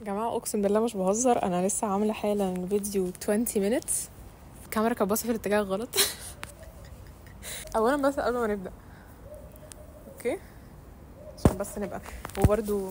يا جماعة اقسم بالله مش بهزر، انا لسه عاملة حالا فيديو 20 minutes. الكاميرا كانت باصة في الاتجاه غلط. اولا بس قبل ما نبدأ، اوكي، عشان بس نبقى وبرده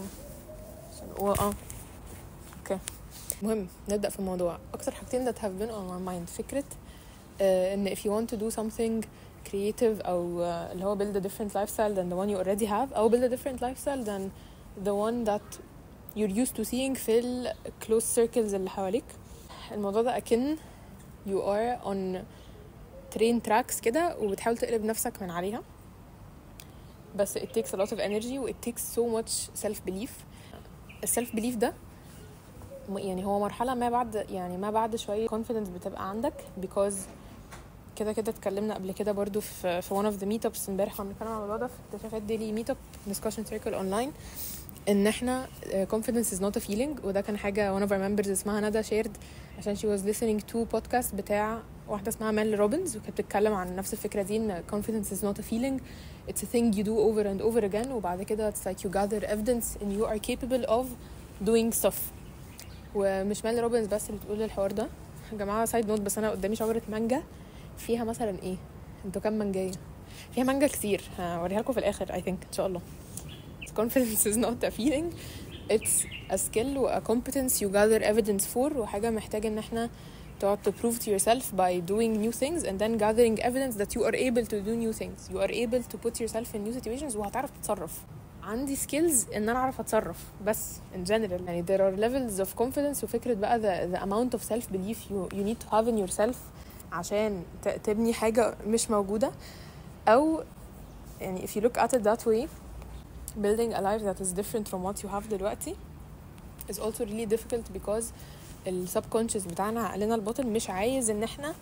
اوكي، مهم نبدأ في الموضوع. اكتر حاجتين that have been on my mind فكرة ان if you want to do something creative او اللي هو build a different lifestyle than the one you already have, او build a different lifestyle than the one that you're used to seeing في ال close circles اللي حواليك. الموضوع ده أكن you are on train tracks كده وبتحاول تقلب نفسك من عليها، بس it takes a lot of energy و it takes so much self-belief. الself-belief ده يعني هو مرحلة ما بعد شوية confidence بتبقى عندك because كده اتكلمنا قبل كده برضو في one of the meetups امبارح كنا بنتكلم عن الموضوع ده في اتفاقات daily meetup discussion circle online، ان احنا confidence is not a feeling. وده كان حاجة one of our members اسمها ندى shared عشان she was listening to podcast بتاع واحدة اسمها مال روبنز، وكانت بتتكلم عن نفس الفكرة دي، ان confidence is not a feeling, it's a thing you do over and over again، وبعد كده it's like you gather evidence and you are capable of doing stuff. ومش مال روبنز بس اللي بتقول الحوار ده يا جماعة. سايد نوت، بس انا قدامي شجرة مانجا فيها مثلا ايه، انتوا كام مانجاية؟ فيها مانجا كتير، هوريها لكم في الاخر I think ان شاء الله. confidence is not a feeling, it's a skill و a competence you gather evidence for، وحاجة محتاجة ان احنا تقعد to prove to yourself by doing new things and then gathering evidence that you are able to do new things, you are able to put yourself in new situations وهتعرف تتصرف. عندي skills ان انا اعرف اتصرف بس in general. يعني there are levels of confidence، وفكرة بقى the amount of self belief you need to have in yourself عشان تبني حاجة مش موجودة. او يعني if you look at it that way, building a life that is different from what you have دلوقتي is also really difficult because ال subconscious بتاعنا، عقلنا الباطن مش عايز ان احنا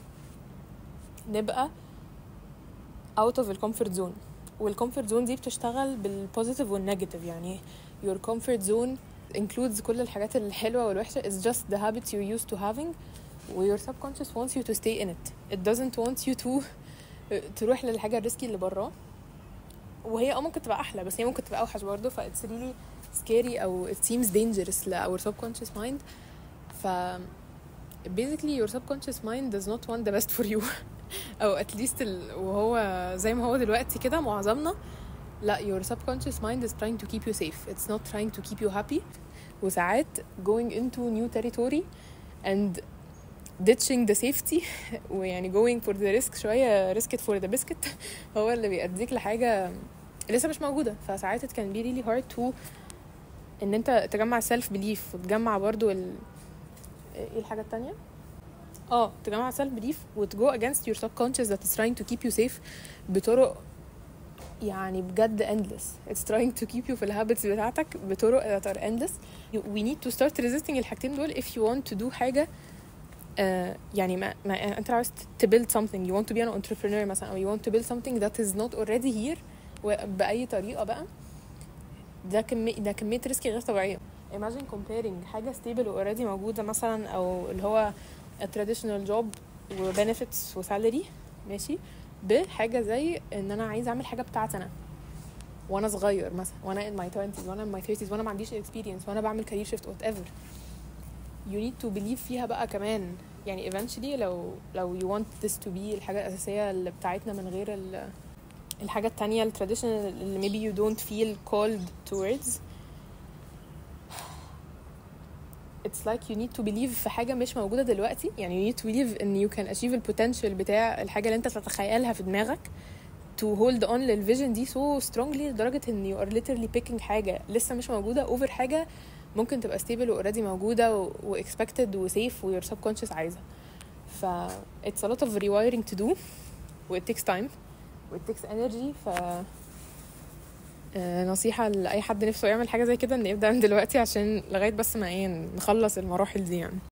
نبقى out of the comfort zone. وال comfort zone دي بتشتغل بال positive وال negative. يعني your comfort zone includes كل الحاجات الحلوة والوحشة, it's just the habits you're used to having, و your subconscious wants you to stay in it. It doesn't want you to تروح للحاجة الريسكي اللي براه، وهي ممكن تبقى احلى بس هي ممكن تبقى اوحش برضه. ف it's really scary او it seems dangerous ل our subconscious mind. ف basically your subconscious mind does not want the best for you. او at least وهو زي ما هو دلوقتي كده معظمنا، لا, your subconscious mind is trying to keep you safe, it's not trying to keep you happy. وساعات going into new territory and ditching the safety ويعني going for the risk شوية, risk it for the biscuit, هو اللي بيأديك لحاجة لسه مش موجودة. فساعات it can be really hard to ان انت تجمع self belief وتجمع برضو ايه الحاجة التانية, تجمع self belief وتgo against your subconscious that is trying to keep you safe بطرق يعني بجد endless. It's trying to keep you في الhabits بتاعتك بطرق that are endless. We need to start resisting الحاجتين دول if you want to do حاجة. يعني ما انت عاوز to build something, you want to be an entrepreneur مثلا, او you want to build something that is not already here بأي طريقة بقى, ده كمية ريسكي غير طبيعية. imagine comparing حاجة stable و already موجودة مثلا, او اللي هو a traditional job و benefits و salary ماشي, بحاجة زي ان انا عايز اعمل حاجة بتاعتي انا وانا صغير مثلا, وانا in my 20s وانا in my 30s وانا ما عنديش experience وانا بعمل career shift whatever. you need to believe فيها بقى كمان. يعني eventually لو you want this to be الحاجة الأساسية اللي بتاعتنا من غير الحاجة التانية ال traditional اللي maybe you don't feel called towards, it's like you need to believe في حاجة مش موجودة دلوقتي. يعني you need to believe ان you can achieve the potential بتاع الحاجة اللي انت تتخيلها في دماغك, to hold on للvision دي so strongly لدرجة ان you are literally picking حاجة لسه مش موجودة over حاجة ممكن تبقى stable و already موجودة و expected و safe و your subconscious عايزها. ف it's a lot of rewiring to do, و it takes time و it takes energy. ف نصيحة لأي حد نفسه يعمل حاجة زي كده ان يبدأ من دلوقتي عشان لغاية بس ما نخلص المراحل دي يعني.